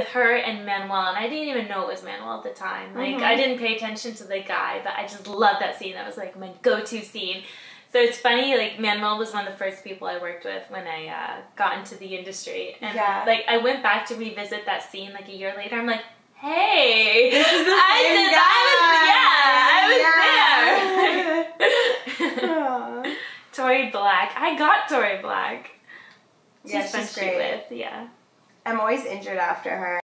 Her and Manuel, and I didn't even know it was Manuel at the time. Like, I didn't pay attention to the guy, but I just loved that scene. That was like my go-to scene. So it's funny, like, Manuel was one of the first people I worked with when I got into the industry. And, like, I went back to revisit that scene, like, a year later. I'm like, hey, this is the same I was there. Tori Black. I got Tori Black. She's great. Yeah. I'm always injured after her.